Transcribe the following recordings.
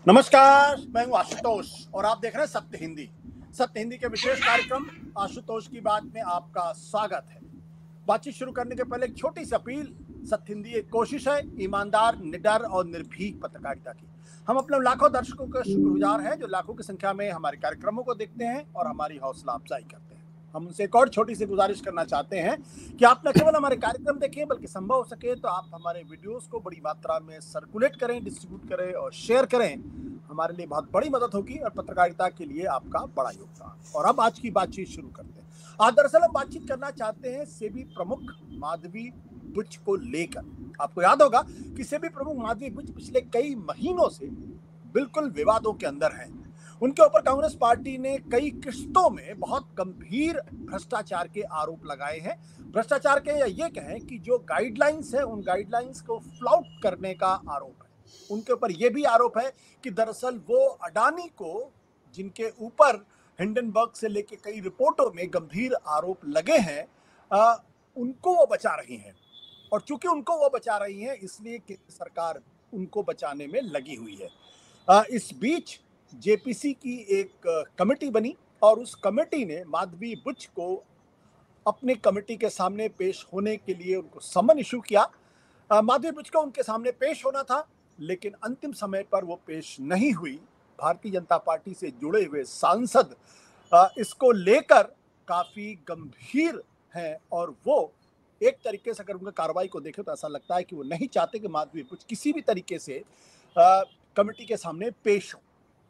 नमस्कार, मैं हूं आशुतोष और आप देख रहे हैं सत्य हिंदी। सत्य हिंदी के विशेष कार्यक्रम आशुतोष की बात में आपका स्वागत है। बातचीत शुरू करने के पहले एक छोटी सी अपील। सत्य हिंदी एक कोशिश है ईमानदार, निडर और निर्भीक पत्रकारिता की। हम अपने लाखों दर्शकों के शुक्रगुजार हैं जो लाखों की संख्या में हमारे कार्यक्रमों को देखते हैं और हमारी हौसला अफजाई करते हैं। हम उनसे एक और छोटी सी गुजारिश करना चाहते हैं कि आप न केवल हमारे कार्यक्रम देखें बल्कि संभव हो सके तो आप हमारे वीडियोस को बड़ी मात्रा में सर्कुलेट करें, डिस्ट्रीब्यूट करें और शेयर करें। हमारे लिए बहुत बड़ी मदद होगी और पत्रकारिता के लिए आपका बड़ा योगदान। और अब आज की बातचीत शुरू करते हैं। आज दरअसल हम बातचीत करना चाहते हैं सेबी प्रमुख माधवी बुच को लेकर। आपको याद होगा कि सेबी प्रमुख माधवी बुच पिछले कई महीनों से बिल्कुल विवादों के अंदर हैं। उनके ऊपर कांग्रेस पार्टी ने कई किस्तों में बहुत गंभीर भ्रष्टाचार के आरोप लगाए हैं। भ्रष्टाचार के या ये कहें कि जो गाइडलाइंस है उन गाइडलाइंस को फ्लाउट करने का आरोप है। उनके ऊपर यह भी आरोप है कि दरअसल वो अडानी को, जिनके ऊपर हिंडनबर्ग से लेकर कई रिपोर्टों में गंभीर आरोप लगे हैं, उनको वो बचा रही हैं। और चूंकि उनको वो बचा रही हैं इसलिए केंद्र सरकार उनको बचाने में लगी हुई है। इस बीच जेपीसी की एक कमेटी बनी और उस कमेटी ने माधवी बुच को अपने कमेटी के सामने पेश होने के लिए उनको समन इशू किया। माधवी बुच को उनके सामने पेश होना था लेकिन अंतिम समय पर वो पेश नहीं हुई। भारतीय जनता पार्टी से जुड़े हुए सांसद इसको लेकर काफी गंभीर हैं और वो एक तरीके से अगर उनकी कार्रवाई को देखें तो ऐसा लगता है कि वो नहीं चाहते कि माधवी बुच किसी भी तरीके से कमेटी के सामने पेश हो।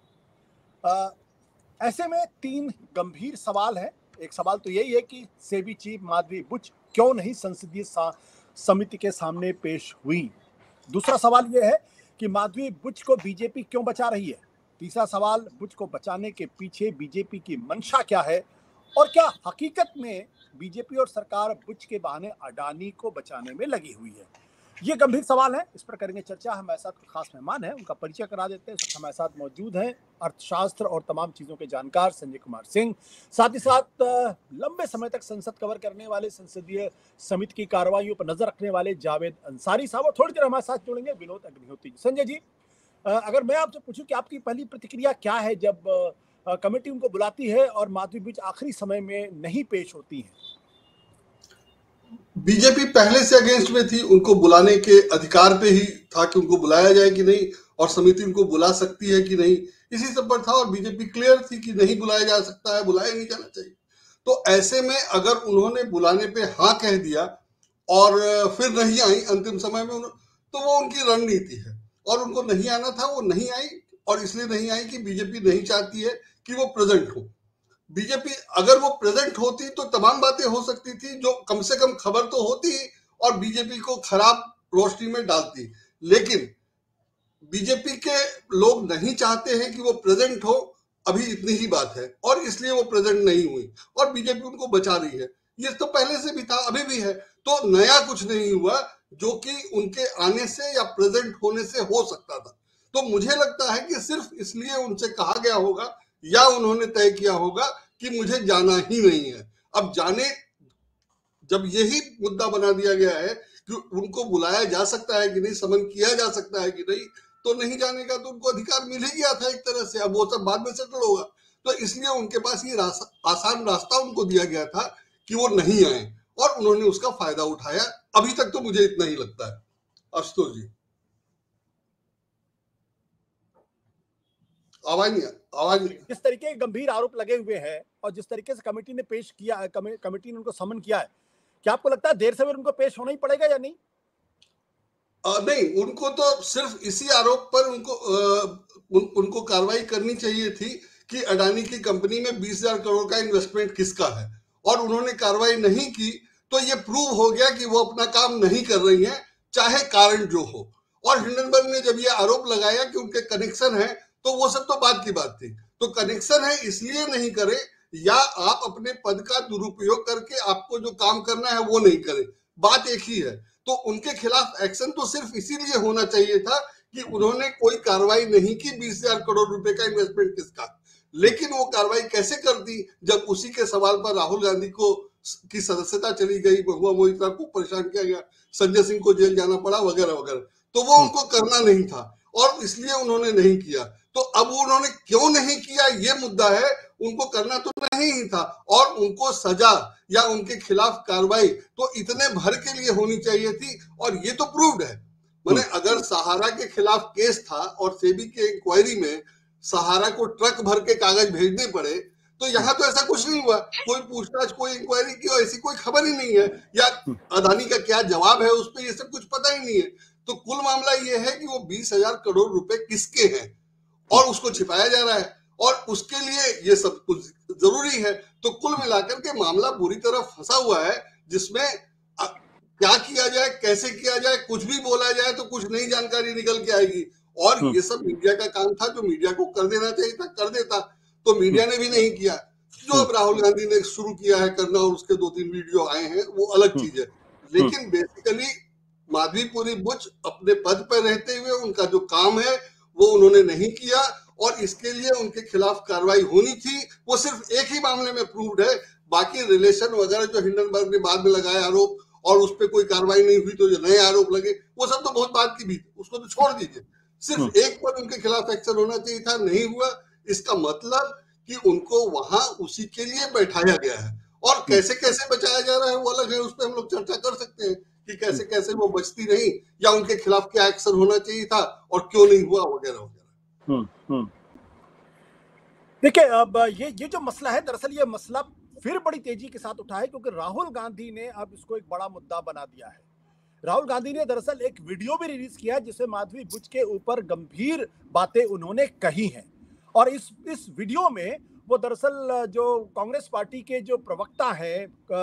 ऐसे में तीन गंभीर सवाल हैं। एक सवाल तो यही है कि सेबी चीफ माधवी बुच क्यों नहीं संसदीय समिति के सामने पेश हुई। दूसरा सवाल यह है कि माधवी बुच को बीजेपी क्यों बचा रही है। तीसरा सवाल, बुच को बचाने के पीछे बीजेपी की मंशा क्या है और क्या हकीकत में बीजेपी और सरकार बुच के बहाने अडानी को बचाने में लगी हुई है। ये गंभीर सवाल है, इस पर करेंगे चर्चा। हमारे साथ खास मेहमान हैं, उनका परिचय करा देते हैं। हमारे साथ मौजूद हैं अर्थशास्त्र और तमाम चीजों के जानकार संजय कुमार सिंह, साथ ही साथ लंबे समय तक संसद कवर करने वाले, संसदीय समिति की कार्रवाइयों पर नजर रखने वाले जावेद अंसारी साहब, और थोड़ी देर हमारे साथ जुड़ेंगे विनोद अग्निहोत्री। संजय जी, अगर मैं आपसे पूछूं कि आपकी पहली प्रतिक्रिया क्या है जब कमेटी उनको बुलाती है और माधवी बुच आखिरी समय में नहीं पेश होती है। बीजेपी पहले से अगेंस्ट में थी, उनको बुलाने के अधिकार पे ही था कि उनको बुलाया जाए कि नहीं और समिति उनको बुला सकती है कि नहीं, इसी सब पर था। और बीजेपी क्लियर थी कि नहीं बुलाया जा सकता है, बुलाया नहीं जाना चाहिए। तो ऐसे में अगर उन्होंने बुलाने पे हाँ कह दिया और फिर नहीं आई अंतिम समय में, तो वो उनकी रणनीति है और उनको नहीं आना था, वो नहीं आई। और इसलिए नहीं आई कि बीजेपी नहीं चाहती है कि वो प्रेजेंट हो। बीजेपी अगर वो प्रेजेंट होती तो तमाम बातें हो सकती थी, जो कम से कम खबर तो होती और बीजेपी को खराब रोशनी में डालती। लेकिन बीजेपी के लोग नहीं चाहते हैं कि वो प्रेजेंट हो, अभी इतनी ही बात है, और इसलिए वो प्रेजेंट नहीं हुई और बीजेपी उनको बचा रही है। ये तो पहले से भी था, अभी भी है। तो नया कुछ नहीं हुआ जो कि उनके आने से या प्रेजेंट होने से हो सकता था। तो मुझे लगता है कि सिर्फ इसलिए उनसे कहा गया होगा या उन्होंने तय किया होगा कि मुझे जाना ही नहीं है। अब जाने, जब यही मुद्दा बना दिया गया है कि उनको बुलाया जा सकता है कि नहीं, समन किया जा सकता है कि नहीं, तो नहीं जाने का तो उनको अधिकार मिल ही गया था एक तरह से। अब वो सब बाद में सेटल होगा, तो इसलिए उनके पास ये आसान रास्ता उनको दिया गया था कि वो नहीं आए और उन्होंने उसका फायदा उठाया। अभी तक तो मुझे इतना ही लगता है। आशुतोष जी, आवाज नहीं। जिस तरीके के गंभीर आरोप लगे हुए हैं और जिस तरीके से कमेटी ने पेश किया, कमेटी ने उनको समन किया है, क्या आपको लगता है देर सवेर उनको पेश होना ही पड़ेगा या नहीं? नहीं, उनको तो सिर्फ इसी आरोप पर उनको कार्रवाई करनी चाहिए थी कि अडानी की कंपनी में 20,000 करोड़ का इन्वेस्टमेंट किसका है, और उन्होंने कार्रवाई नहीं की। तो ये प्रूव हो गया कि वो अपना काम नहीं कर रही हैं, चाहे कारण जो हो। और हिंडनबर्ग ने जब ये आरोप लगाया कि उनके कनेक्शन है, तो वो सब तो बात की बात थी। तो कनेक्शन है इसलिए नहीं करे, या आप अपने पद का दुरुपयोग करके आपको जो काम करना है वो नहीं करे, बात एक ही है। तो उनके खिलाफ एक्शन तो सिर्फ इसीलिए होना चाहिए था कि उन्होंने कोई कार्रवाई नहीं की 20,000 करोड़ रुपए का इन्वेस्टमेंट किसका। लेकिन वो कार्रवाई कैसे कर दी जब उसी के सवाल पर राहुल गांधी को की सदस्यता चली गई, महुआ मोहित्रा को परेशान किया गया, संजय सिंह को जेल जाना पड़ा, वगैरह वगैरह। तो वो उनको करना नहीं था और इसलिए उन्होंने नहीं किया। तो अब उन्होंने क्यों नहीं किया ये मुद्दा है, उनको करना तो नहीं ही था, और उनको सजा या उनके खिलाफ कार्रवाई तो इतने भर के लिए होनी चाहिए थी, और ये तो प्रूव्ड है। मैंने अगर सहारा के खिलाफ केस था और सेबी के इंक्वायरी में सहारा को ट्रक भर के कागज भेजने पड़े, तो यहाँ तो ऐसा कुछ नहीं हुआ, कोई पूछताछ, कोई इंक्वायरी की ऐसी कोई खबर ही नहीं है, या अदानी का क्या जवाब है उस पर, ये सब कुछ पता ही नहीं है। तो कुल मामला ये है कि वो 20,000 करोड़ रुपए किसके हैं और उसको छिपाया जा रहा है, और उसके लिए ये सब कुछ जरूरी है। तो कुल मिलाकर के मामला पूरी तरह फंसा हुआ है, जिसमें क्या किया जाए, कैसे किया जाए, कुछ भी बोला जाए तो कुछ नई जानकारी निकल के आएगी। और ये सब मीडिया का काम था, जो मीडिया को कर देना चाहिए था कर देता, तो मीडिया ने भी नहीं किया। जो अब राहुल गांधी ने शुरू किया है करना, और उसके 2-3 वीडियो आए हैं, वो अलग चीज है। लेकिन बेसिकली माधवीपुरी बुच अपने पद पर रहते हुए उनका जो काम है वो उन्होंने नहीं किया, और इसके लिए उनके खिलाफ कार्रवाई होनी थी। वो सिर्फ एक ही मामले में प्रूव्ड है, बाकी रिलेशन वगैरह जो हिंडनबर्ग ने बाद में लगाए आरोप, और उस पर कोई कार्रवाई नहीं हुई तो जो नए आरोप लगे, वो सब तो बहुत बात की भी, उसको तो छोड़ दीजिए। सिर्फ एक पर उनके खिलाफ एक्शन होना चाहिए था, नहीं हुआ। इसका मतलब कि उनको वहां उसी के लिए बैठाया गया है, और कैसे कैसे बचाया जा रहा है वो अलग है, उस पर हम लोग चर्चा कर सकते हैं कि कैसे कैसे वो बचती रही, या उनके खिलाफ क्या एक्शन होना चाहिए था और क्यों नहीं हुआ, वगैरह वगैरह। देखिए, अब ये जो मसला है, दरअसल ये मसला फिर बड़ी तेजी के साथ उठा है, क्योंकि राहुल गांधी ने अब इसको एक बड़ा मुद्दा बना दिया है। राहुल गांधी ने दरअसल एक वीडियो भी रिलीज किया जिसमें माधवी बुच के ऊपर गंभीर बातें उन्होंने कही हैं, और इस वीडियो में वो दरअसल जो कांग्रेस पार्टी के जो प्रवक्ता है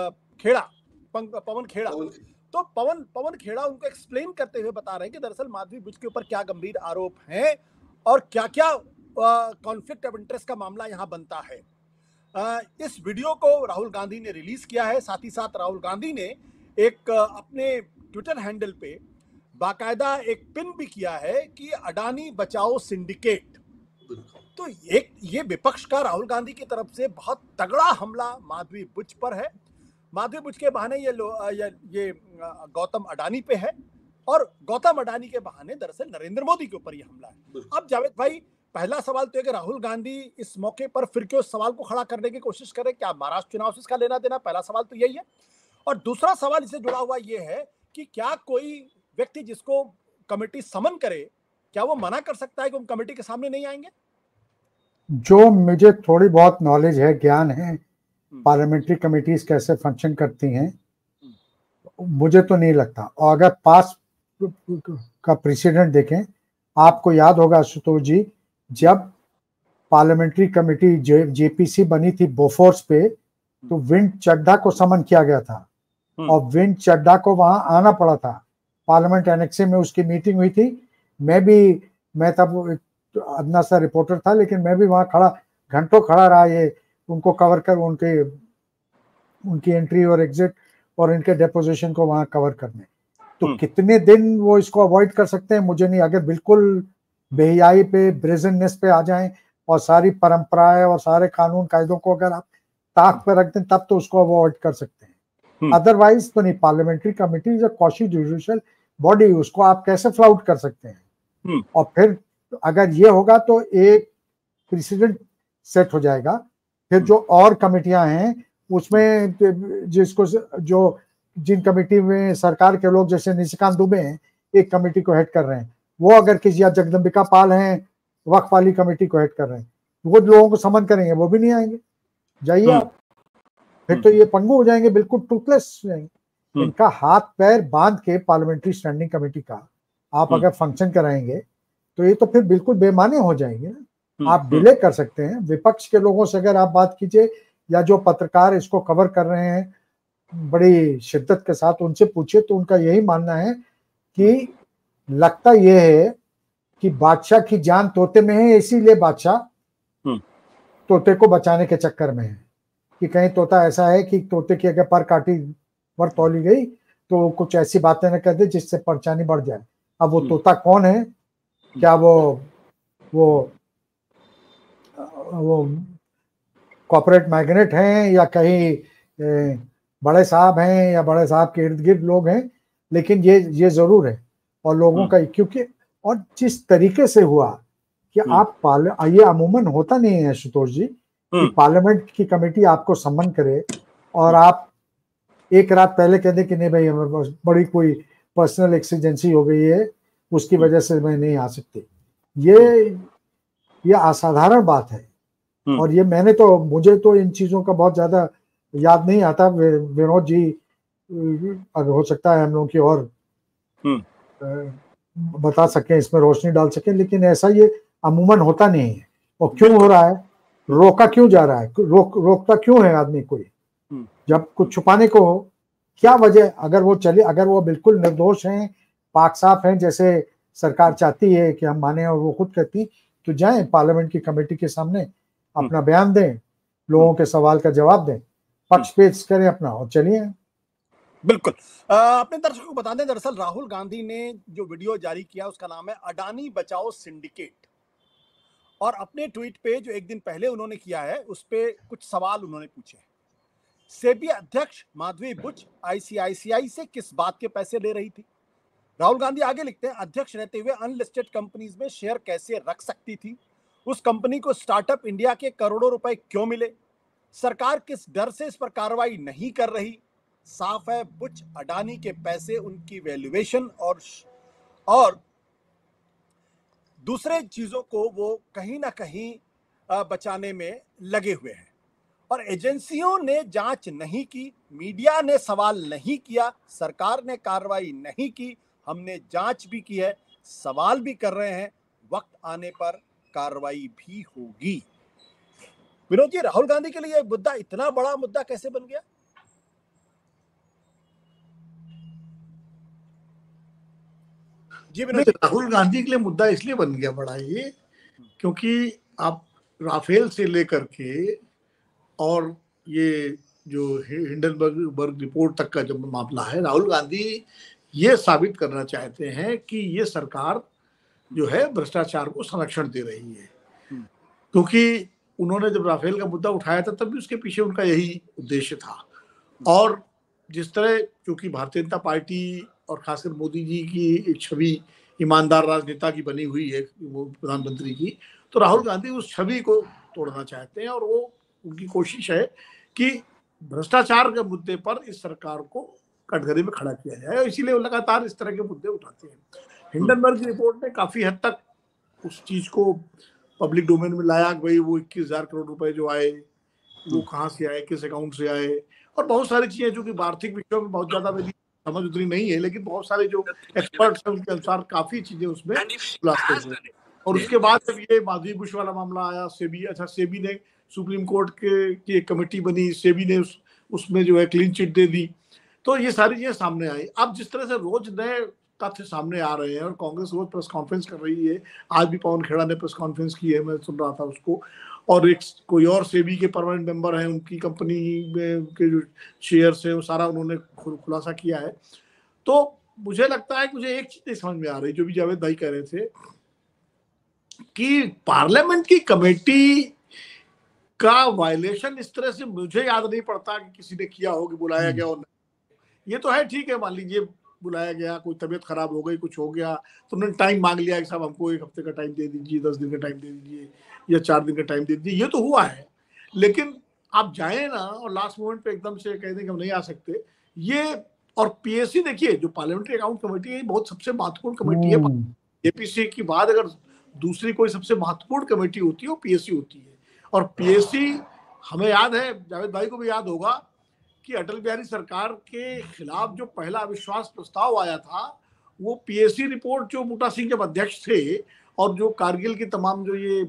पवन खेड़ा, तो पवन खेड़ा उनको एक्सप्लेन करते हुए बता रहे हैं कि दरअसल माधवी बुच के ऊपर क्या गंभीर आरोप हैं और क्या क्या कॉन्फ्लिक्ट ऑफ इंटरेस्ट का मामला यहाँ बनता है। इस वीडियो को राहुल गांधी ने रिलीज किया है। साथ ही साथ राहुल गांधी ने एक अपने ट्विटर हैंडल पे बाकायदा एक पिन भी किया है कि अडानी बचाओ सिंडिकेट। तो एक ये विपक्ष का राहुल गांधी की तरफ से बहुत तगड़ा हमला माधवी बुच पर है। माधवी बुच के बहाने ये गौतम अडानी पे है, और गौतम अडानी के बहाने दरअसल नरेंद्र मोदी के ऊपर ये हमला है। अब जावेद भाई, पहला सवाल तो है कि राहुल गांधी इस मौके पर फिर क्यों इस सवाल को खड़ा करने की कोशिश करें, क्या महाराष्ट्र चुनाव से इसका लेना देना? पहला सवाल तो यही है। और दूसरा सवाल इससे जुड़ा हुआ ये है कि क्या कोई व्यक्ति जिसको कमेटी समन करे, क्या वो मना कर सकता है कि हम कमेटी के सामने नहीं आएंगे? जो मुझे थोड़ी बहुत नॉलेज है, ज्ञान है, पार्लियामेंट्री कमेटीज कैसे फंक्शन करती हैं, मुझे तो नहीं लगता। और अगर पास का प्रेसिडेंट देखें, आपको याद होगा आशुतोष जी, जब पार्लियामेंट्री कमेटी जेपीसी बनी थी बोफोर्स पे, तो विंड चड्ढा को समन किया गया था, और विंड चड्ढा को वहां आना पड़ा था। पार्लियामेंट एनेक्से में उसकी मीटिंग हुई थी। मैं तब अपना सा रिपोर्टर था, लेकिन मैं भी वहां खड़ा, घंटों खड़ा रहा ये उनको कवर कर, उनकी एंट्री और एग्जिट और इनके डेपोजिशन को वहां कवर करने। तो कितने दिन वो इसको अवॉइड कर सकते हैं मुझे नहीं। अगर बिल्कुल बेहियाई पे, ब्रेजननेस पे आ जाएं और सारी परंपराएं और सारे कानून कायदों को अगर आप ताक पे रख दें, तब तो उसको अवॉइड कर सकते हैं, अदरवाइज तो नहीं। Parliamentary committee is a quasi judicial body, उसको आप कैसे फ्लाउट कर सकते हैं? और फिर अगर ये होगा तो एक प्रेसिडेंट सेट हो जाएगा। फिर जो और कमेटियां हैं उसमें जिन कमेटी में सरकार के लोग जैसे निशिकांत दुबे हैं, एक कमेटी को हेड कर रहे हैं, वो अगर किसी, या जगदम्बिका पाल हैं वक्फ वाली कमेटी को हेड कर रहे हैं, वो लोगों को समन करेंगे, वो भी नहीं आएंगे, जाइए आप। फिर तो ये पंगु हो जाएंगे, बिल्कुल टूथलेस हो जाएंगे। इनका हाथ पैर बांध के पार्लियामेंट्री स्टैंडिंग कमेटी का आप अगर फंक्शन कराएंगे तो ये तो फिर बिल्कुल बेमाने हो जाएंगे ना। आप डिले कर सकते हैं। विपक्ष के लोगों से अगर आप बात कीजिए, या जो पत्रकार इसको कवर कर रहे हैं बड़ी शिद्दत के साथ, उनसे पूछिए तो उनका यही मानना है कि लगता यह है कि बादशाह की जान तोते में है, इसीलिए बादशाह तोते को बचाने के चक्कर में है कि कहीं तोता ऐसा है कि तोते की अगर पर तौली गई तो कुछ ऐसी बातें न कर दे जिससे परेशानी बढ़ जाए। अब वो तोता कौन है? क्या वो कॉर्पोरेट मैग्नेट हैं, या कहीं बड़े साहब हैं, या बड़े साहब के इर्द गिर्द लोग हैं? लेकिन ये जरूर है, और लोगों का, क्योंकि और जिस तरीके से हुआ कि आप ये अमूमन होता नहीं है आशुतोष जी कि पार्लियामेंट की कमेटी आपको सम्मन करे और आप एक रात पहले कह दें कि नहीं भाई हमारे पास बड़ी कोई पर्सनल एक्सीजेंसी हो गई है, उसकी वजह से मैं नहीं आ सकती। ये असाधारण बात है। और ये मुझे तो इन चीजों का बहुत ज्यादा याद नहीं आता। विनोद जी अगर हो सकता है हम लोग की और बता सकें, इसमें रोशनी डाल सकें, लेकिन ऐसा ये अमूमन होता नहीं है। और क्यों हो रहा है, रोका क्यों जा रहा है, रोकता क्यों है आदमी कोई जब कुछ छुपाने को हो? क्या वजह? अगर वो बिल्कुल निर्दोष हैं, पाक साफ हैं, जैसे सरकार चाहती है कि हम माने और वो खुद कहती, तो जाएं पार्लियामेंट की कमेटी के सामने अपना बयान दें, लोगों के सवाल का जवाब दें, पक्ष पेश करें अपना और चलिए। बिल्कुल। अपने दर्शकों को बता दें, दरअसल राहुल गांधी ने जो वीडियो जारी किया उसका नाम है अडानी बचाओ सिंडिकेट। और अपने ट्वीट पे जो एक दिन पहले उन्होंने किया है उस पे कुछ सवाल उन्होंने पूछे। सेबी अध्यक्ष माधवी बुच आईसीआईसीआई से किस बात के पैसे ले रही थी? राहुल गांधी आगे लिखते हैं, अध्यक्ष रहते हुए अनलिस्टेड कंपनीज में शेयर कैसे रख सकती थी? उस कंपनी को स्टार्टअप इंडिया के करोड़ों रुपए क्यों मिले? सरकार किस डर से इस पर कार्रवाई नहीं कर रही? साफ है, बुच अडानी के पैसे उनकी वैल्यूएशन और दूसरे चीजों को वो कहीं ना कहीं बचाने में लगे हुए हैं। और एजेंसियों ने जांच नहीं की, मीडिया ने सवाल नहीं किया, सरकार ने कार्रवाई नहीं की। हमने जांच भी की है, सवाल भी कर रहे हैं, वक्त आने पर कार्रवाई भी होगी। विनोद जी, राहुल गांधी के लिए मुद्दा इतना बड़ा मुद्दा कैसे बन गया? जी विनोद, राहुल गांधी के लिए मुद्दा इसलिए बन गया बड़ा ये, क्योंकि आप राफेल से लेकर के और ये जो हिंडनबर्ग रिपोर्ट तक का जो मामला है, राहुल गांधी ये साबित करना चाहते हैं कि ये सरकार जो है भ्रष्टाचार को संरक्षण दे रही है। क्योंकि उन्होंने जब राफेल का मुद्दा उठाया था तब भी उसके पीछे उनका यही उद्देश्य था। और जिस तरह क्योंकि भारतीय जनता पार्टी और खासकर मोदी जी की एक छवि ईमानदार राजनेता की बनी हुई है प्रधानमंत्री की, तो राहुल गांधी उस छवि को तोड़ना चाहते हैं। और वो उनकी कोशिश है कि भ्रष्टाचार के मुद्दे पर इस सरकार को कटघरे में खड़ा किया जाए, और इसीलिए वो लगातार इस तरह के मुद्दे उठाते हैं। हिंडनबर्ग की रिपोर्ट ने काफी हद तक उस चीज को पब्लिक डोमेन में लाया। भाई वो 21,000 करोड़ रुपए जो आए वो कहाँ से आए, किस अकाउंट से आए, और बहुत सारी चीजें जो कि आर्थिक विषयों में बहुत ज्यादा मेरी समझ उतनी नहीं है, लेकिन बहुत सारे जो एक्सपर्ट्स हैं उनके अनुसार काफी चीजें उसमें खुलासे हुए। और उसके बाद जब ये माधवी बुश वाला मामला आया, सेबी ने सुप्रीम कोर्ट की एक कमेटी बनी, सेबी ने उसमें जो है क्लीन चिट दे दी, तो ये सारी चीजें सामने आई। अब जिस तरह से रोज नए तथ्य सामने आ रहे हैं और कांग्रेस रोज प्रेस कॉन्फ्रेंस कर रही है, आज भी पवन खेड़ा ने प्रेस कॉन्फ्रेंस की है, मैं सुन रहा था उसको, और एक कोई और सेबी के परमानेंट मेंबर हैं, उनकी कंपनी में के जो शेयर्स है वो सारा उन्होंने खुलासा किया है। तो मुझे लगता है कि मुझे एक चीज नहीं समझ में आ रही, जो भी जावेद भाई कह रहे थे कि पार्लियामेंट की कमेटी का वायलेशन इस तरह से मुझे याद नहीं पड़ता कि किसी ने किया हो, कि बुलाया गया हो। ये तो है, ठीक है, मान लीजिए बुलाया गया, कोई तबीयत खराब हो गई, कुछ हो गया, तो उन्होंने टाइम मांग लिया कि साहब हमको 1 हफ्ते का टाइम दे दीजिए, 10 दिन का टाइम दे दीजिए, या 4 दिन का टाइम दे दीजिए, ये तो हुआ है। लेकिन आप जाए ना और लास्ट मोमेंट पे एकदम से कह दें कि हम नहीं आ सकते, ये। और पीएससी देखिए, जो पार्लियामेंट्री अकाउंट कमेटी है, बहुत सबसे महत्वपूर्ण कमेटी है। जेपीसी की बाद अगर दूसरी कोई सबसे महत्वपूर्ण कमेटी होती है वो पीएससी होती है। और पीएससी, हमें याद है, जावेद भाई को भी याद होगा कि अटल बिहारी सरकार के खिलाफ जो पहला अविश्वास प्रस्ताव आया था, वो पीएससी रिपोर्ट, जो बूटा सिंह जब अध्यक्ष थे और जो कारगिल की तमाम जो ये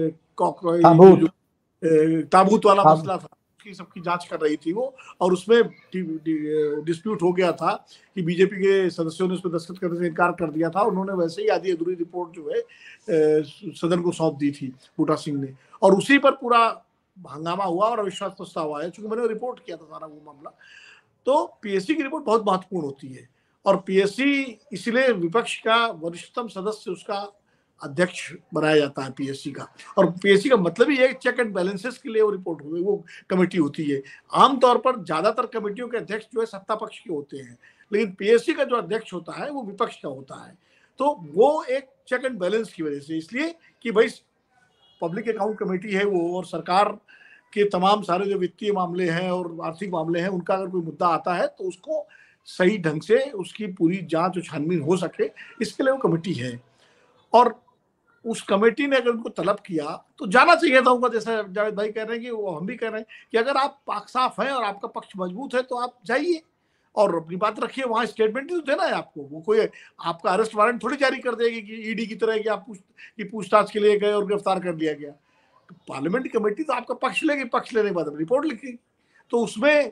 ताबूत वाला मसला था, उसकी सबकी जांच कर रही थी वो, और उसमें डिस्प्यूट हो गया था कि बीजेपी के सदस्यों ने उस पर दस्तखत करने से इनकार कर दिया था। उन्होंने वैसे ही आधी अधूरी रिपोर्ट जो है सदन को सौंप दी थी बूटा सिंह ने, और उसी पर पूरा हंगामा हुआ और अविश्वास प्रस्ताव आया। चूंकि मैंने रिपोर्ट किया था सारा वो मामला, तो पीएससी की रिपोर्ट बहुत महत्वपूर्ण होती है। और पीएससी इसलिए विपक्ष का वरिष्ठतम सदस्य, उसका अध्यक्ष बनाया जाता है पीएससी का। और पीएससी का मतलब ही एक चेक एंड बैलेंसेस के लिए वो रिपोर्ट हुई, वो कमेटी होती है। आमतौर पर ज्यादातर कमेटियों के अध्यक्ष जो है सत्ता पक्ष के होते हैं, लेकिन पीएससी का जो अध्यक्ष होता है वो विपक्ष का होता है। तो वो एक चेक एंड बैलेंस की वजह से, इसलिए कि भाई पब्लिक अकाउंट कमेटी है वो, और सरकार के तमाम सारे जो वित्तीय मामले हैं और आर्थिक मामले हैं, उनका अगर कोई मुद्दा आता है तो उसको सही ढंग से उसकी पूरी जांच और छानबीन हो सके, इसके लिए वो कमेटी है। और उस कमेटी ने अगर उनको तलब किया तो जाना चाहिए था उनका, जैसा जावेद भाई कह रहे हैं कि वो हम भी कह रहे हैं कि अगर आप पाक साफ हैं और आपका पक्ष मजबूत है तो आप जाइए और अपनी बात रखिए, वहां स्टेटमेंट तो देना है आपको। वो कोई आपका अरेस्ट वारंट थोड़ी जारी कर देगी कि ईडी की तरह कि आप पूछताछ के लिए गए और गिरफ्तार कर लिया गया। तो पार्लियामेंट कमेटी तो आपका पक्ष लेगी, पक्ष लेने के बाद रिपोर्ट लिखेगी। तो उसमें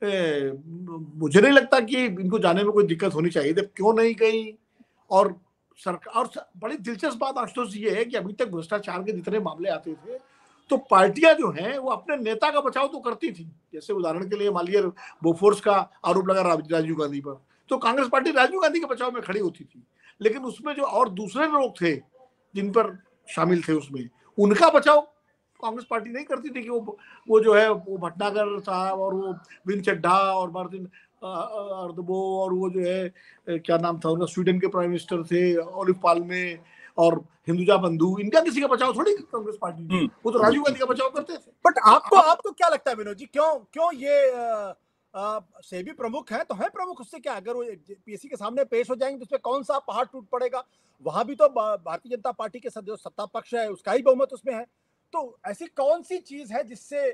मुझे नहीं लगता कि इनको जाने में कोई दिक्कत होनी चाहिए, जब क्यों नहीं गई। और सरकार, और बड़ी दिलचस्प बात आशुतोष ये है कि अभी तक भ्रष्टाचार के जितने मामले आते थे तो पार्टियां जो हैं वो अपने नेता का बचाव तो करती थी। जैसे उदाहरण के लिए मान लीजिए बोफोर्स का आरोप लगा राजीव गांधी पर, तो कांग्रेस पार्टी राजीव गांधी के बचाव में खड़ी होती थी, लेकिन उसमें जो और दूसरे लोग थे जिन पर शामिल थे उसमें, उनका बचाव कांग्रेस पार्टी नहीं करती थी कि वो जो है वो भटनागर साहब और वो विन चड्ढा और मार्टिन अर्दबो और वो जो है क्या नाम था उनका, स्वीडन के प्राइम मिनिस्टर थे ओलिव पाल्मे और हिंदुजा बंधु, इनका किसी का बचाव थोड़ी कांग्रेस पार्टी, वो तो राजीव गांधी का बचाव करते थे। बट आपको क्या लगता है विनोद जी, क्यों ये सेबी प्रमुख है तो है प्रमुख, उससे क्या, अगर वो पीएससी के सामने पेश हो जाएंगे तो उसमें कौन सा पहाड़ टूट पड़ेगा। वहां भी तो भारतीय जनता पार्टी के जो सत्ता पक्ष है उसका ही बहुमत उसमें है। तो ऐसी कौन सी चीज है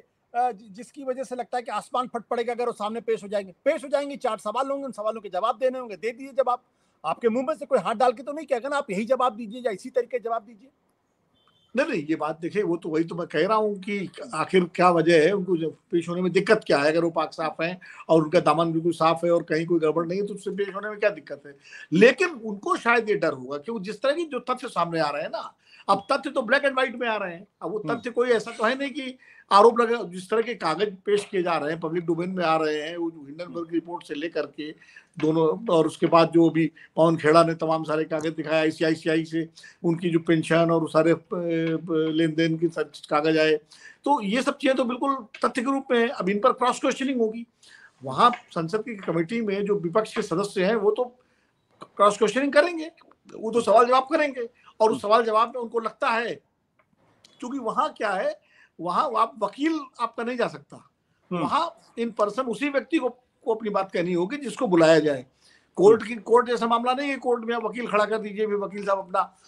जिसकी वजह से लगता है कि आसमान फट पड़ेगा अगर वो सामने पेश हो जाएंगे 4 सवाल होंगे, उन सवालों के जवाब देने होंगे, दे दीजिए जवाब। आपके मुंह में से कोई हाथ डाल के तो नहीं कहेगा ना आप यही जवाब दीजिए या इसी तरीके जवाब दीजिए। नहीं, ये बात देखिए, वो तो वही तो मैं कह रहा हूँ कि आखिर क्या वजह है उनको जब पेश होने में दिक्कत क्या है। अगर वो पाक साफ है और उनका दामन बिल्कुल साफ है और कहीं कोई गड़बड़ नहीं है तो उससे पेश होने में क्या दिक्कत है। लेकिन उनको शायद ये डर होगा कि जिस तरह की जो तथ्य सामने आ रहे हैं ना, अब तथ्य तो ब्लैक एंड व्हाइट में आ रहे हैं। अब वो तथ्य कोई ऐसा तो है नहीं कि आरोप लगा, जिस तरह के कागज पेश किए जा रहे हैं पब्लिक डोमेन में आ रहे हैं, वो हिंडनबर्ग रिपोर्ट से लेकर के दोनों, और उसके बाद जो भी पवन खेड़ा ने तमाम सारे कागज दिखाया आईसीआईसीआई से, उनकी जो पेंशन और सारे लेन देन की कागज आए, तो ये सब चीजें तो बिल्कुल तथ्य के रूप में है। अब इन पर क्रॉस क्वेश्चनिंग होगी वहां संसद की कमेटी में, जो विपक्ष के सदस्य हैं वो तो क्रॉस क्वेश्चनिंग करेंगे, वो तो सवाल जवाब करेंगे। और उस सवाल जवाब में उनको लगता है, क्योंकि वहां क्या है, वहां आप वकील आपका नहीं जा सकता, वहां इन पर्सन उसी व्यक्ति को अपनी बात कहनी होगी जिसको बुलाया जाए। कोर्ट जैसा मामला नहीं है, कोर्ट में आप वकील खड़ा कर दीजिए, फिर वकील साहब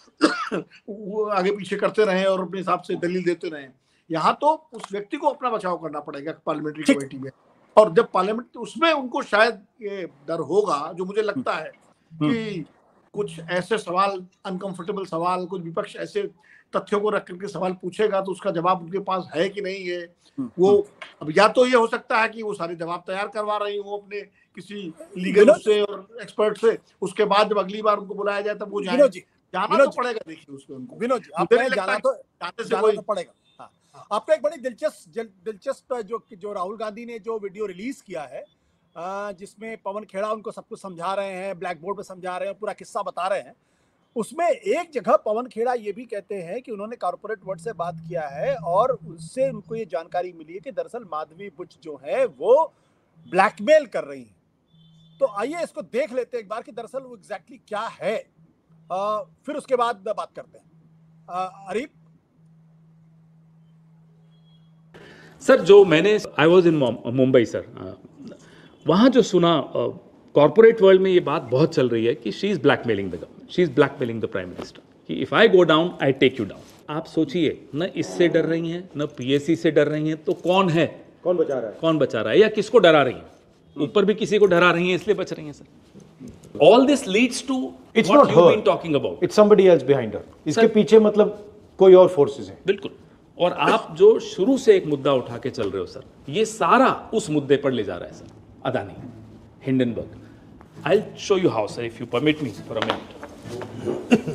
अपना आगे पीछे करते रहे और अपने हिसाब से दलील देते रहे। यहाँ तो उस व्यक्ति को अपना बचाव करना पड़ेगा पार्लियामेंट्री कमेटी में। और जब पार्लियामेंट, उसमें उनको शायद ये डर होगा, जो मुझे लगता है कि कुछ ऐसे सवाल, अनकंफर्टेबल सवाल, कुछ विपक्ष ऐसे तथ्यों को रख करके सवाल पूछेगा तो उसका जवाब उनके पास है कि नहीं है। वो अब या तो ये हो सकता है कि वो सारे जवाब तैयार करवा रही हो अपने किसी लीगल से और एक्सपर्ट से, उसके बाद जब अगली बार उनको बुलाया जाए तब वो जाना तो पड़ेगा। देखिए उसमें उनको विनोद जी जाना तो पड़ेगा। आपका एक बड़ी दिलचस्प जो राहुल गांधी ने जो वीडियो रिलीज किया है, जिसमें पवन खेड़ा उनको सब कुछ समझा रहे हैं, ब्लैक बोर्ड पे समझा रहे हैं, पूरा किस्सा बता रहे हैं, उसमें एक जगह पवन खेड़ा ये भी कहते हैं कि उन्होंने कॉर्पोरेट वर्ल्ड से बात किया है और उससे उनको ये जानकारी मिली है कि दरअसल माधवी बुच जो है वो ब्लैकमेल कर रही है। तो आइए इसको देख लेते हैं एक बार कि दरअसल वो एग्जैक्टली क्या है, फिर उसके बाद बात करते हैं। अरीफ सर, जो मैंने, I was in Mumbai sir, वहाँ जो सुना, कॉर्पोरेट वर्ल्ड में ये बात बहुत चल रही है कि she is blackmailing the government, she is blackmailing the prime minister, कि if I go down I take you down. आप सोचिए, न इससे डर रही हैं न पीएससी से डर रही हैं, तो कौन है, कौन बचा रहा है या किसको डरा रही है? ऊपर भी किसी को डरा रही हैं इसलिए बच रही हैं sir. All this leads to it's not her talking about, it's somebody else behind her. इसके पीछे मतलब कोई और फोर्सेस हैं। बिल्कुल। और आप जो शुरू से एक मुद्दा उठा के चल रहे हो सर, ये सारा उस मुद्दे पर ले जा रहा है sir, Adani, Hindenburg. I'll show you how, sir, if you permit me for a minute.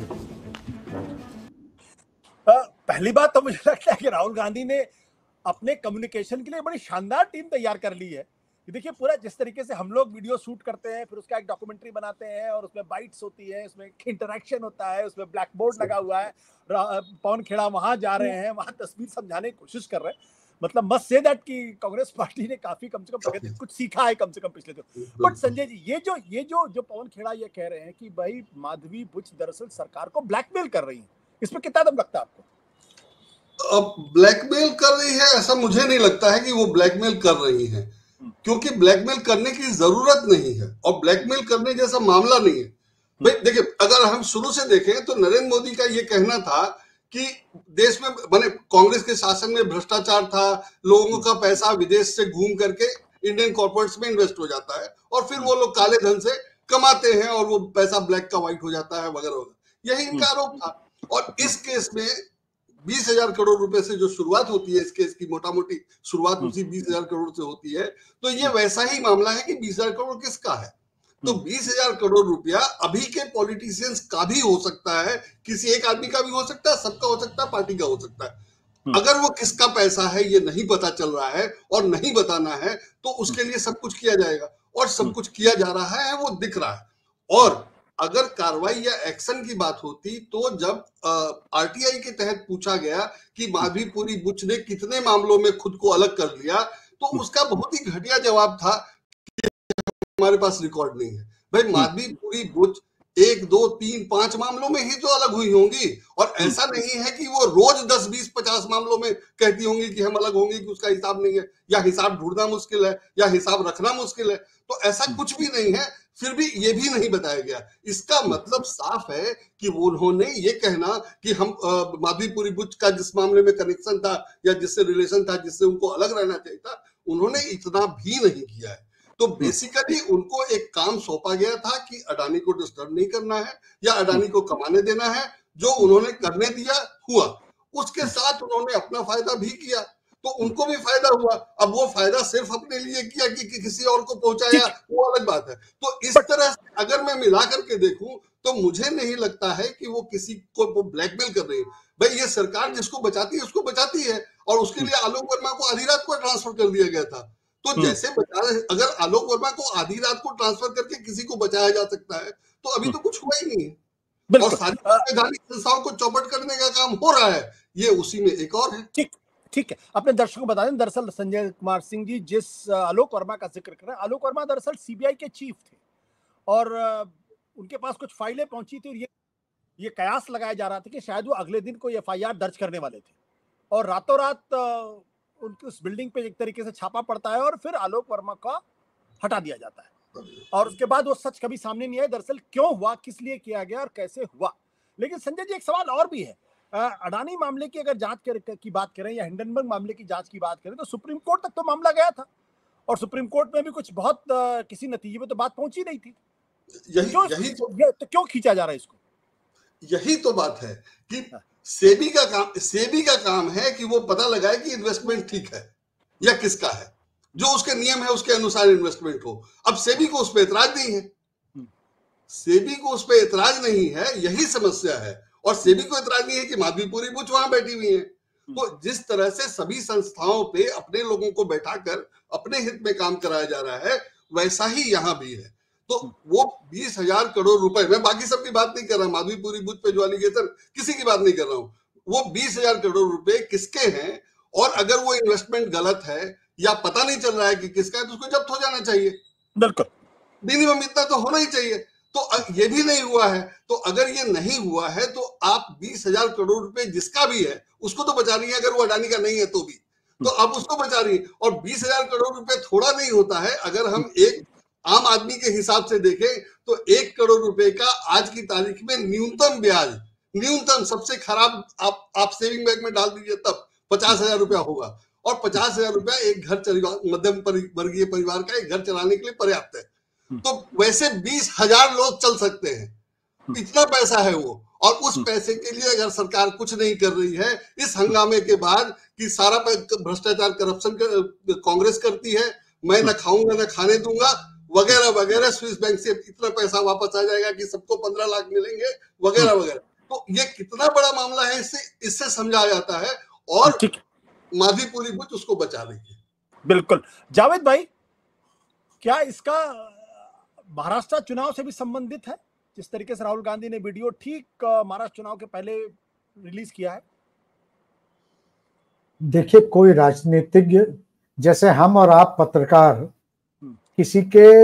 पहली बात तो मुझे लगता है कि राहुल गांधी ने अपने कम्युनिकेशन के लिए बड़ी शानदार टीम तैयार कर ली है। देखिए, पूरा जिस तरीके से हम लोग वीडियो शूट करते हैं, फिर उसका एक डॉक्यूमेंट्री बनाते हैं और उसमें बाइट्स होती है, उसमें इंटरेक्शन होता है, उसमें ब्लैक बोर्ड लगा हुआ है, पवन खेड़ा वहां जा रहे हैं, वहां तस्वीर समझाने की कोशिश कर रहे हैं। मतलब मस्ट से दैट कि कांग्रेस पार्टी ने काफी कम से कम प्रगति कुछ सीखा है कम से कम पिछले तो। बट संजय जी ये जो पवन खेड़ा ये कह रहे हैं कि भाई माधवी बुच दरअसल सरकार को ब्लैकमेल कर रही है, इसमें कितना दम लगता है आपको? अब ब्लैकमेल कर रही है ऐसा मुझे नहीं लगता है कि वो ब्लैकमेल कर रही है, क्योंकि ब्लैकमेल करने की जरूरत नहीं है और ब्लैकमेल करने जैसा मामला नहीं है। भाई देखिए, अगर हम शुरू से देखें तो नरेंद्र मोदी का ये कहना था कि देश में माने कांग्रेस के शासन में भ्रष्टाचार था, लोगों का पैसा विदेश से घूम करके इंडियन कॉर्पोरेट्स में इन्वेस्ट हो जाता है और फिर वो लोग काले धन से कमाते हैं और वो पैसा ब्लैक का व्हाइट हो जाता है वगैरह वगैरह, यही इनका आरोप था। और इस केस में 20,000 करोड़ रुपए से जो शुरुआत होती है, इस केस की मोटा मोटी शुरुआत उसी 20,000 करोड़ से होती है, तो ये वैसा ही मामला है कि 20,000 करोड़ किसका है। तो 20,000 करोड़ रुपया अभी के पॉलिटिशियंस का भी हो सकता है, किसी एक आदमी का भी हो सकता है, सबका हो सकता है, पार्टी का हो सकता है। अगर वो किसका पैसा है ये नहीं पता चल रहा है और नहीं बताना है तो उसके लिए सब कुछ किया जाएगा और सब कुछ किया जा रहा है, वो दिख रहा है। और अगर कार्रवाई या एक्शन की बात होती तो जब आरटीआई के तहत पूछा गया कि माधवीपुरी बुच ने कितने मामलों में खुद को अलग कर लिया, तो उसका बहुत ही घटिया जवाब था कि हमारे पास रिकॉर्ड नहीं है। भाई माधवीपुरी बुच 1, 2, 3, 5 मामलों में ही तो अलग हुई होंगी और ऐसा नहीं है कि वो रोज 10, 20, 50 मामलों में कहती होंगी कि हम अलग होंगे, कि उसका हिसाब नहीं है या हिसाब ढूंढना मुश्किल है या हिसाब रखना मुश्किल है। तो ऐसा कुछ भी नहीं है, फिर भी ये भी नहीं बताया गया। इसका मतलब साफ है कि उन्होंने ये कहना कि हम माधवीपुरी बुच का जिस मामले में कनेक्शन था या जिससे रिलेशन था, जिससे उनको अलग रहना चाहिए था, उन्होंने इतना भी नहीं किया है। तो बेसिकली उनको एक काम सौंपा गया था कि अडानी को डिस्टर्ब नहीं करना है या अडानी को कमाने देना है, जो उन्होंने करने दिया हुआ। उसके साथ उन्होंने अपना फायदा भी किया तो उनको भी फायदा हुआ। अब वो फायदा सिर्फ अपने लिए किया कि किसी और को पहुंचाया, वो अलग बात है। तो इस तरह से अगर मैं मिला करके देखूं तो मुझे नहीं लगता है कि वो किसी को ब्लैकमेल कर रही है। भाई ये सरकार जिसको बचाती है उसको बचाती है और उसके लिए आलोक वर्मा को आधी रात को ट्रांसफर कर दिया गया था। तो जैसे बचा, अगर आलोक वर्मा को आधी रात को ट्रांसफर करके किसी को बचाया जा सकता है तो अभी तो कुछ हुआ ही नहीं है और सारी संवैधानिक संस्थाओं को चौपट करने का काम हो रहा है, ये उसी में एक और है। ठीक है, अपने दर्शकों को बता दें, दरअसल संजय कुमार सिंह जी जिस आलोक वर्मा का जिक्र कर रहे हैं, आलोक वर्मा दरअसल सीबीआई के चीफ थे और उनके पास कुछ फाइलें पहुंची थी और ये कयास लगाया जा रहा था कि शायद वो अगले दिन कोई एफआईआर दर्ज करने वाले थे और रातों रात उनकी उस बिल्डिंग पे एक तरीके से छापा पड़ता है और फिर आलोक वर्मा का हटा दिया जाता है और उसके बाद वो सच कभी सामने नहीं आया दरअसल क्यों हुआ, किस लिए किया गया और कैसे हुआ। लेकिन संजय जी एक सवाल और भी है, अडानी मामले की अगर जांच की बात करें या हिंडनबर्ग मामले की जांच की बात करें तो सुप्रीम कोर्ट तक तो मामला गया था और सुप्रीम कोर्ट में भी कुछ बहुत किसी नतीजे में तो बात पहुंची नहीं थी। तो क्यों खींचा जा रहा है इसको? यही तो बात है कि सेबी का काम है कि वो पता लगाए कि इन्वेस्टमेंट ठीक है या किसका है, जो उसके नियम है उसके अनुसार इन्वेस्टमेंट हो। अब सेबी को उस पर एतराज नहीं है, सेबी को उस पर एतराज नहीं है, यही समस्या है। और सेबी को एतराज नहीं है कि माधवीपुरी बुच वहां बैठी हुई है। तो जिस तरह से सभी संस्थाओं पे अपने लोगों को बैठाकर अपने हित में काम कराया जा रहा है वैसा ही यहां भी है। तो वो 20,000 करोड़ रुपए, मैं बाकी सबकी बात नहीं कर रहा, माधवीपुरी बुच पे जो एलिगेशन किसी की बात नहीं कर रहा हूं, वो 20,000 करोड़ रुपए किसके हैं और अगर वो इन्वेस्टमेंट गलत है या पता नहीं चल रहा है कि किसका है तो उसको जब्त हो जाना चाहिए। बिल्कुल, मिनिमम इतना तो होना ही चाहिए। तो ये भी नहीं हुआ है। तो अगर ये नहीं हुआ है तो आप 20,000 करोड़ रुपए जिसका भी है उसको तो बचा रही है, अगर वो अडानी का नहीं है तो भी, तो आप उसको बचा रही है। और 20,000 करोड़ रुपए थोड़ा नहीं होता है। अगर हम एक आम आदमी के हिसाब से देखें तो 1 करोड़ रुपए का आज की तारीख में न्यूनतम ब्याज, न्यूनतम सबसे खराब आप सेविंग बैंक में डाल दीजिए तब 50,000 रुपया होगा और 50,000 रुपया एक घर मध्यम वर्गीय परिवार का एक घर चलाने के लिए पर्याप्त है। तो वैसे 20,000 लोग चल सकते हैं, इतना पैसा है वो। और उस पैसे के लिए अगर सरकार कुछ नहीं कर रही है इस हंगामे के बाद कि सारा भ्रष्टाचार करप्शन कांग्रेस करती है, मैं ना खाऊंगा ना खाने दूंगा वगैरह वगैरह, स्विस बैंक से इतना पैसा वापस आ जाएगा कि सबको 15 लाख मिलेंगे वगैरह वगैरह। तो ये कितना बड़ा मामला है इससे समझा जाता है और माधवीपुरी बुच उसको बचा रही है। बिल्कुल। जावेद भाई, क्या इसका महाराष्ट्र चुनाव से भी संबंधित है? जिस तरीके से राहुल गांधी ने वीडियो ठीक महाराष्ट्र चुनाव के पहले रिलीज किया है। देखिए, कोई राजनीतिज्ञ जैसे हम और आप पत्रकार किसी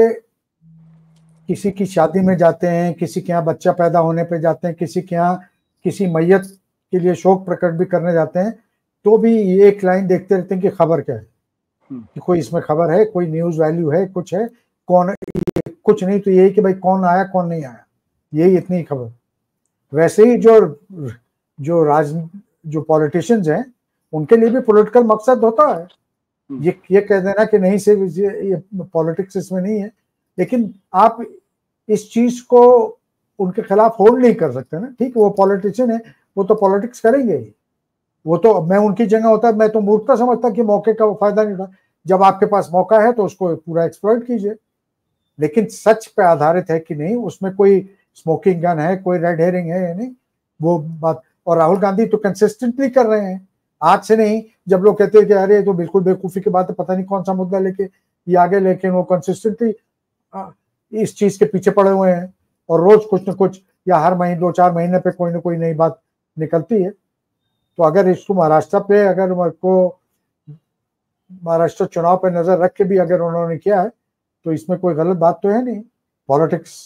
की शादी में जाते हैं, किसी के यहाँ बच्चा पैदा होने पे जाते हैं, किसी के यहाँ किसी मैयत के लिए शोक प्रकट भी करने जाते हैं, तो भी एक लाइन देखते रहते हैं कि खबर क्या है, कि कोई इसमें खबर है, कोई न्यूज वैल्यू है, कुछ है, कौन, कुछ नहीं तो यही कि भाई कौन आया कौन नहीं आया, यही इतनी खबर। वैसे ही जो पॉलिटिशियंस हैं उनके लिए भी पॉलिटिकल मकसद होता है, ये कह देना कि नहीं से ये पॉलिटिक्स इसमें नहीं है, लेकिन आप इस चीज को उनके खिलाफ होल्ड नहीं कर सकते ना। ठीक है, वो पॉलिटिशियन है, वो तो पॉलिटिक्स करेंगे ही, वो तो, मैं उनकी जगह होता मैं तो मूर्खता समझता कि मौके का वो फायदा नहीं उठा। जब आपके पास मौका है तो उसको पूरा एक्सप्लॉइट कीजिए, लेकिन सच पे आधारित है कि नहीं, उसमें कोई स्मोकिंग गन है, कोई रेड हेरिंग है या नहीं, वो बात। और राहुल गांधी तो कंसिस्टेंटली कर रहे हैं, आज से नहीं। जब लोग कहते हैं कि अरे तो बिल्कुल बेवकूफी की बात है, पता नहीं कौन सा मुद्दा लेके ये आगे, लेकिन वो कंसिस्टेंटली इस चीज के पीछे पड़े हुए हैं, और रोज कुछ न कुछ, या हर महीने 2-4 महीने पे कोई ना कोई नई बात निकलती है। तो अगर इसको महाराष्ट्र पे, अगर को महाराष्ट्र चुनाव पे नजर रख के भी अगर उन्होंने किया है, तो इसमें कोई गलत बात तो है नहीं। पॉलिटिक्स।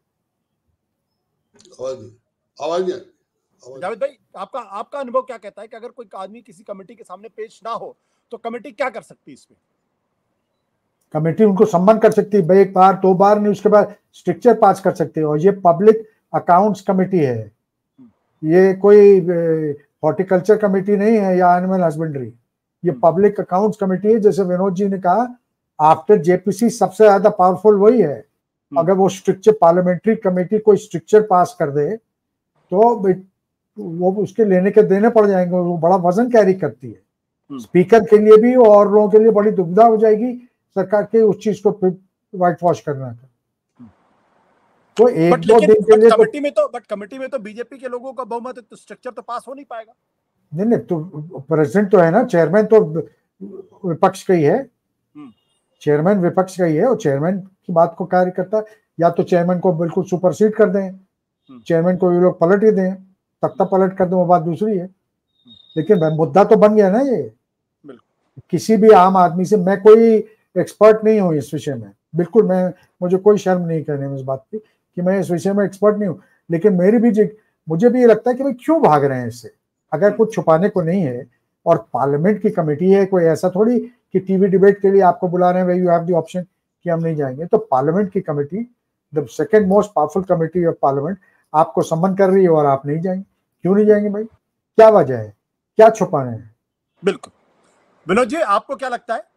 आवाज जावेद भाई, आपका अनुभव क्या कहता है कि अगर कोई आदमी किसी कमेटी के सामने पेश ना हो तो कमेटी क्या कर सकती है इसमें? कमेटी उनको सम्मान कर सकती है भाई, 1 बार 2 बार नहीं, उसके बाद स्ट्रक्चर पास कर सकते हो। ये पब्लिक अकाउंट्स कमेटी है, ये कोई हॉर्टिकल्चर कमेटी नहीं है या एनिमल हस्बेंड्री, ये पब्लिक अकाउंट्स कमेटी है। जैसे विनोद जी ने कहा, आफ्टर जेपीसी सबसे ज्यादा पावरफुल वही है। अगर वो स्ट्रक्चर, पार्लियामेंट्री कमेटी कोई स्ट्रक्चर पास कर दे तो वो उसके लेने के देने पड़ जाएंगे, वो बड़ा वजन कैरी करती है। स्पीकर के लिए भी और लोगों के लिए बड़ी दुविधा हो जाएगी सरकार के उस चीज को व्हाइट वॉश करना का। तो 1-2 दिन के लिए कमेटी में तो बीजेपी के लोगों का बहुमत है, तो स्ट्रक्चर तो पास हो नहीं पाएगा। नहीं, तो प्रेसिडेंट तो है ना, चेयरमैन तो विपक्ष का ही है, चेयरमैन विपक्ष का ही है, और चेयरमैन की बात को कार्य करता है। या तो चेयरमैन को बिल्कुल सुपरसीड कर दें, चेयरमैन को ये लोग पलट ही दें, तख्ता पलट कर दें, वो बात दूसरी है। लेकिन मुद्दा तो बन गया ना ये। किसी भी आम आदमी से, मैं कोई एक्सपर्ट नहीं हूँ इस विषय में, बिल्कुल, मुझे कोई शर्म नहीं करने में इस बात की कि मैं इस विषय में एक्सपर्ट नहीं हूँ, लेकिन मुझे भी ये लगता है कि भाई क्यों भाग रहे हैं इससे, अगर कुछ छुपाने को नहीं है। और पार्लियामेंट की कमेटी है, कोई ऐसा थोड़ी कि टीवी डिबेट के लिए आपको बुला रहे हैं, यू हैव द ऑप्शन कि हम नहीं जाएंगे। तो पार्लियामेंट की committee, the second most powerful committee of parliament, आपको सम्मान कर रही है और आप नहीं जाएंगे। क्यों नहीं जाएंगे भाई, क्या वजह है, क्या छुपा रहे हैं? बिल्कुल। विनोद जी, आपको क्या लगता है?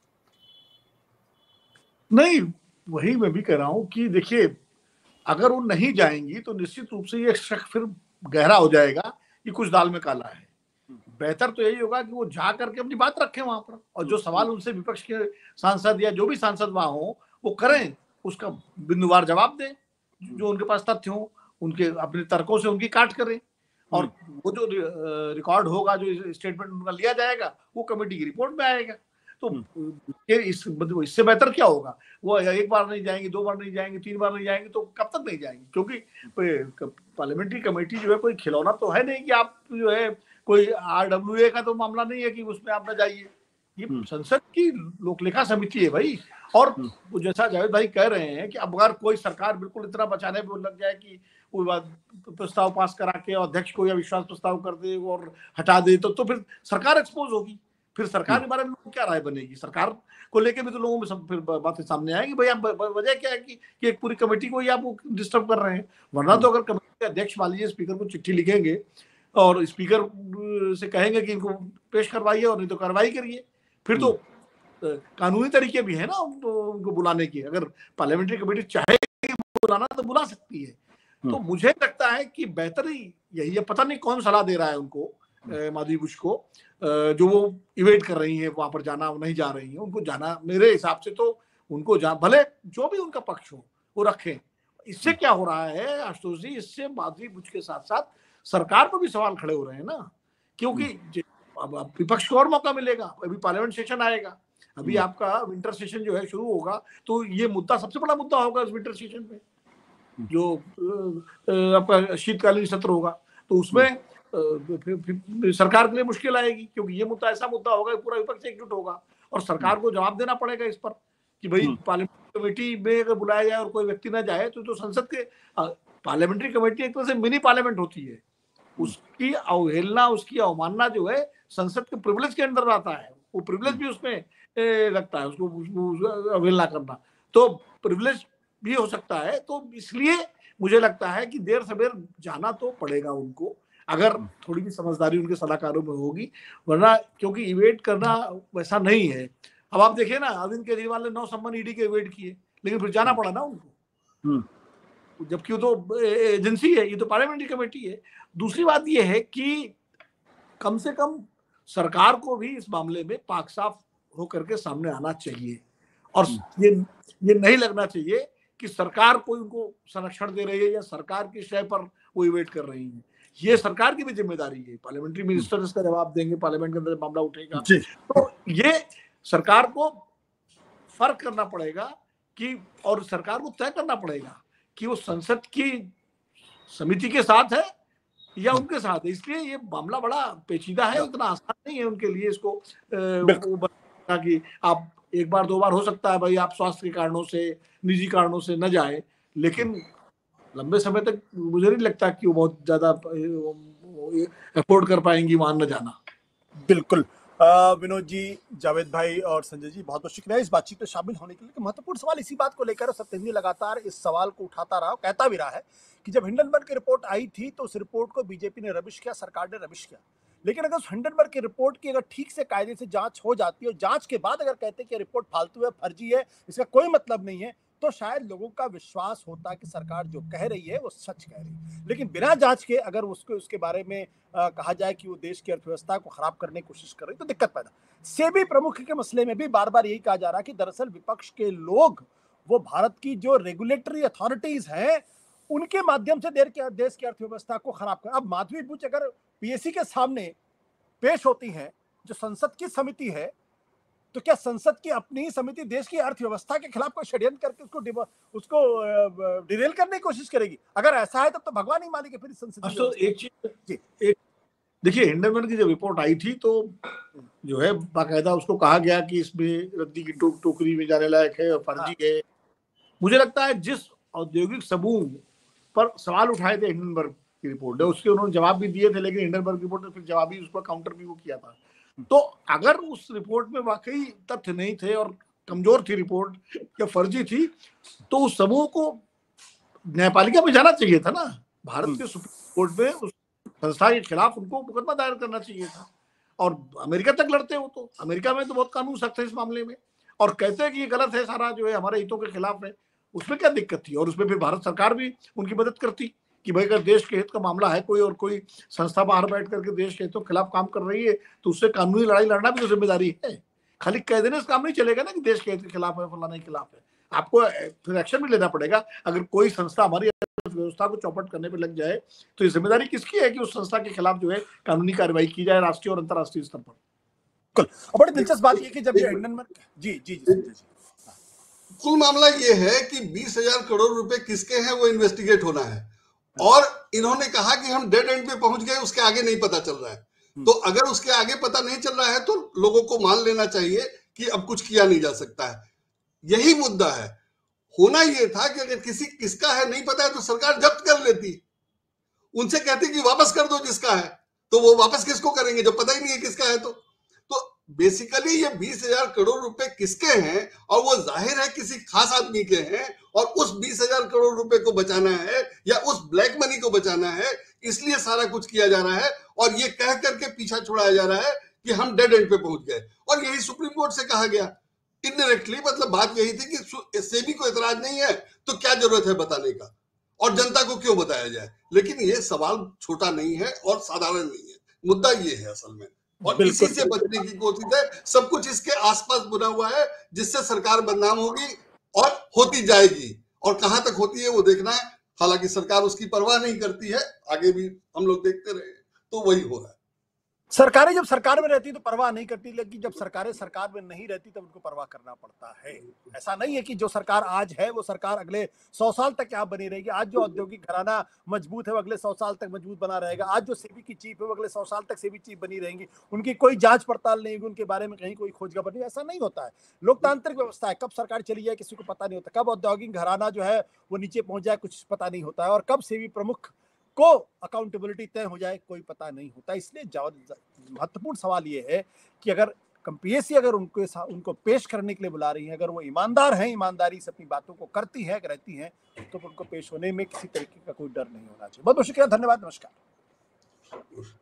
नहीं, वही मैं भी कह रहा हूं कि देखिए, अगर वो नहीं जाएंगी तो निश्चित रूप से ये शक फिर गहरा हो जाएगा कि कुछ दाल में काला है। बेहतर तो यही होगा कि वो जा करके अपनी बात रखें वहां पर, और जो सवाल उनसे विपक्ष के सांसद या जो भी सांसद वहां हो वो करें, उसका बिंदुवार जवाब दें, जो उनके पास तथ्य हो, उनके अपने तर्कों से उनकी काट करें, और वो जो रिकॉर्ड होगा, जो स्टेटमेंट उनका लिया जाएगा, वो कमेटी की रिपोर्ट में आएगा। तो इससे बेहतर क्या होगा? वो 1 बार नहीं जाएंगे, 2 बार नहीं जाएंगे, 3 बार नहीं जाएंगे, तो कब तक नहीं जाएंगे? क्योंकि पार्लियामेंट्री कमेटी जो है कोई खिलौना तो है नहीं कि आप जो है कोई RWA का तो मामला नहीं है कि उसमें आप न जाइए। ये संसद की लोकलेखा समिति है भाई। और जैसा जावेद भाई कह रहे हैं कि अब अगर कोई सरकार बिल्कुल इतना बचाने पे लग जाए कि कोई बात प्रस्ताव पास करा के अध्यक्ष को या विश्वास प्रस्ताव कर दे और हटा दे, तो फिर सरकार एक्सपोज होगी। फिर सरकार के बारे में क्या राय बनेगी? सरकार को लेके भी तो लोगों में सब फिर बातें सामने आएंगी, भाई आप वजह क्या है कि एक पूरी कमेटी को ही आप डिस्टर्ब कर रहे हैं। वरना तो अगर कमेटी के अध्यक्ष मान लीजिए स्पीकर को चिट्ठी लिखेंगे और स्पीकर से कहेंगे कि इनको पेश करवाइए और नहीं तो कार्रवाई करिए, फिर तो कानूनी तरीके भी है ना उनको बुलाने की। अगर पार्लियामेंट्री कमेटी चाहे बुलाना तो बुला सकती है। तो मुझे लगता है कि बेहतरी यही है। पता नहीं कौन सलाह दे रहा है उनको, माधवी बुश को, जो वो इवेट कर रही है वहां पर जाना, नहीं जा रही है। उनको जाना, मेरे हिसाब से तो उनको भले जो भी उनका पक्ष हो वो रखें। इससे क्या हो रहा है आशुतोष जी, इससे माधवी बुश के साथ साथ सरकार पर भी सवाल खड़े हो रहे हैं ना, क्योंकि अब विपक्ष को और मौका मिलेगा। अभी पार्लियामेंट सेशन आएगा, अभी आपका विंटर सेशन जो है शुरू होगा, तो ये मुद्दा सबसे बड़ा मुद्दा होगा इस विंटर सेशन में, जो आपका शीतकालीन सत्र होगा। तो उसमें फिर सरकार के लिए मुश्किल आएगी, क्योंकि ये मुद्दा ऐसा मुद्दा होगा पूरा विपक्ष एकजुट होगा और सरकार को जवाब देना पड़ेगा इस पर कि भाई पार्लियामेंट्री कमेटी में अगर बुलाया जाए और कोई व्यक्ति ना जाए तो संसद के पार्लियामेंट्री कमेटी एक तरह से मिनी पार्लियामेंट होती है, उसकी अवहेलना, उसकी अवमानना जो है संसद के प्रिविलेज के अंदर आता है, वो प्रिविलेज भी उसमें लगता है, उसको अवहेलना करना तो प्रिविलेज भी हो सकता है। तो इसलिए मुझे लगता है कि देर सवेर जाना तो पड़ेगा उनको, अगर थोड़ी भी समझदारी उनके सलाहकारों में होगी, वरना क्योंकि इवेट करना वैसा नहीं है। अब आप देखिए ना, अरविंद केजरीवाल ने 9 सम्मन ईडी के इवेट किए, लेकिन फिर जाना पड़ा ना उनको, जबकि वो तो एजेंसी है, ये तो पार्लियामेंट्री कमेटी है। दूसरी बात ये है कि कम से कम सरकार को भी इस मामले में पाक साफ होकर के सामने आना चाहिए और ये नहीं लगना चाहिए कि सरकार कोई उनको संरक्षण दे रही है या सरकार की शय पर वो इवेट कर रही है। ये सरकार की भी जिम्मेदारी है, पार्लियामेंट्री मिनिस्टर इसका जवाब देंगे, पार्लियामेंट के अंदर मामला उठेगा। तो ये सरकार को फर्क करना पड़ेगा कि, और सरकार को तय करना पड़ेगा कि वो संसद की समिति के साथ है या उनके साथ है। इसलिए ये मामला बड़ा पेचीदा है, उतना आसान नहीं है उनके लिए इसको कि आप एक बार 2 बार हो सकता है भाई आप स्वास्थ्य के कारणों से, निजी कारणों से न जाए, लेकिन लंबे समय तक मुझे नहीं लगता कि वो बहुत ज्यादा अफोर्ड कर पाएंगी वहां न जाना। बिल्कुल। विनोद जी, जावेद भाई और संजय जी, बहुत बहुत शुक्रिया इस बातचीत में शामिल होने के लिए। महत्वपूर्ण सवाल इसी बात को लेकर सत्येंद्र लगातार इस सवाल को उठाता रहा, कहता भी रहा है कि जब हिंडनबर्ग की रिपोर्ट आई थी तो उस रिपोर्ट को बीजेपी ने रबिश किया, सरकार ने रबिश किया, लेकिन अगर उस हिंडनबर्ग की रिपोर्ट की अगर ठीक से कायदे से जांच हो जाती है और जांच के बाद अगर कहते हैं कि रिपोर्ट फालतू है, फर्जी है, इसका कोई मतलब नहीं है, तो शायद लोगों का विश्वास होता कि सरकार जो कह रही है वो सच कह रही है। लेकिन बिना जांच के अगर उसके बारे में कहा जाए कि वो देश की अर्थव्यवस्था को खराब करने की कोशिश कर रही है तो दिक्कत पैदा। सेबी प्रमुख के मसले में भी बार बार यही कहा जा रहा है कि दरअसल विपक्ष के लोग वो भारत की जो रेगुलेटरी अथॉरिटीज हैं उनके माध्यम से देश की अर्थव्यवस्था को खराब कर। अब माधवी बुच अगर पीएससी के सामने पेश होती है, जो संसद की समिति है, तो क्या संसद की अपनी समिति देश की अर्थव्यवस्था के खिलाफ कोई षड्यंत्र करके उसको डिरेल करने की कोशिश करेगी? अगर ऐसा है तब तो भगवान ही मालिक है फिर संसद। तो एक चीज देखिए, हिंडनबर्ग की जब रिपोर्ट आई थी तो जो है बाकायदा उसको कहा गया कि इसमें रद्दी की टोकरी में जाने लायक है और फर्जी है। मुझे लगता है जिस औद्योगिक समूह पर सवाल उठाए थे हिंडनबर्ग की रिपोर्ट है, उसके उन्होंने जवाब भी दिए थे, लेकिन हिंडनबर्ग रिपोर्ट ने फिर जवाब भी, उस पर काउंटर भी वो किया था। तो अगर उस रिपोर्ट में वाकई तथ्य नहीं थे और कमजोर थी रिपोर्ट या फर्जी थी, तो उस समूह को न्यायपालिका में जाना चाहिए था ना, भारत के सुप्रीम कोर्ट में उस संस्था के खिलाफ उनको मुकदमा दायर करना चाहिए था। और अमेरिका तक लड़ते हो, तो अमेरिका में तो बहुत कानून सख्त है इस मामले में, और कहते हैं कि ये गलत है, सारा जो है हमारे हितों के खिलाफ है, उसमें क्या दिक्कत थी? और उसमें फिर भारत सरकार भी उनकी मदद करती कि भाई अगर देश के हित का मामला है कोई और कोई संस्था बाहर बैठ करके देश के हितों के खिलाफ काम कर रही है तो उससे कानूनी लड़ाई लड़ना भी तो जिम्मेदारी है। खाली कह देने से काम नहीं चलेगा ना कि देश के हित के खिलाफ है, फलाना के खिलाफ है, आपको फिर एक्शन भी लेना पड़ेगा। अगर कोई संस्था हमारी व्यवस्था को चौपट करने पर लग जाए तो ये जिम्मेदारी किसकी है कि उस संस्था के खिलाफ जो है कानूनी कार्रवाई की जाए राष्ट्रीय और अंतर्राष्ट्रीय स्तर पर। बड़ी दिलचस्प बात ये कि जब कुल मामला ये है कि 20,000 करोड़ रुपए किसके हैं वो इन्वेस्टिगेट होना है, और इन्होंने कहा कि हम डेड एंड पे पहुंच गए, उसके आगे नहीं पता चल रहा है। तो अगर उसके आगे पता नहीं चल रहा है तो लोगों को मान लेना चाहिए कि अब कुछ किया नहीं जा सकता है। यही मुद्दा है। होना यह था कि अगर किसका है नहीं पता है तो सरकार जब्त कर लेती, उनसे कहती कि वापस कर दो जिसका है, तो वो वापस किसको करेंगे जब पता ही नहीं है किसका है। तो बेसिकली ये 20,000 करोड़ रुपए किसके हैं, और वो जाहिर है किसी खास आदमी के हैं, और उस 20,000 करोड़ रुपए को बचाना है या उस ब्लैक मनी को बचाना है, इसलिए सारा कुछ किया जा रहा है। और ये कह करके पीछा छुड़ाया जा रहा है कि हम डेड एंड पे पहुंच गए, और यही सुप्रीम कोर्ट से कहा गया इनडायरेक्टली। मतलब बात यही थी कि सेबी को एतराज नहीं है तो क्या जरूरत है बताने का, और जनता को क्यों बताया जाए। लेकिन ये सवाल छोटा नहीं है और साधारण नहीं है, मुद्दा ये है असल में, और इसी से बचने की कोशिश है। सब कुछ इसके आसपास बुना हुआ है जिससे सरकार बदनाम होगी और होती जाएगी, और कहां तक होती है वो देखना है। हालांकि सरकार उसकी परवाह नहीं करती है, आगे भी हम लोग देखते रहे, तो वही हो रहा है। सरकारें जब सरकार में रहती तो परवाह नहीं करती, लेकिन जब सरकारें सरकार में नहीं रहती तब उनको परवाह करना पड़ता है। ऐसा नहीं है कि जो सरकार आज है वो सरकार अगले 100 साल तक यहाँ बनी रहेगी। आज जो औद्योगिक घराना मजबूत है वो अगले 100 साल तक मजबूत बना रहेगा। आज जो सेबी की चीफ है वो अगले 100 साल तक सेबी चीफ बनी रहेंगी। उनकी कोई जांच पड़ताल नहीं होगी, उनके बारे में कहीं कोई खोजखबर नहीं। ऐसा नहीं होता है। लोकतांत्रिक व्यवस्था है, कब सरकार चली जाए किसी को पता नहीं होता, कब औद्योगिक घराना जो है वो नीचे पहुंच जाए कुछ पता नहीं होता है, और कब सेबी प्रमुख को अकाउंटेबिलिटी तय हो जाए कोई पता नहीं होता। इसलिए महत्वपूर्ण सवाल ये है कि अगर पीएससी अगर उनको पेश करने के लिए बुला रही है, अगर वो ईमानदार हैं, ईमानदारी से अपनी बातों को करती है, रहती हैं, तो उनको पेश होने में किसी तरीके का कोई डर नहीं होना चाहिए। बहुत बहुत शुक्रिया, धन्यवाद, नमस्कार।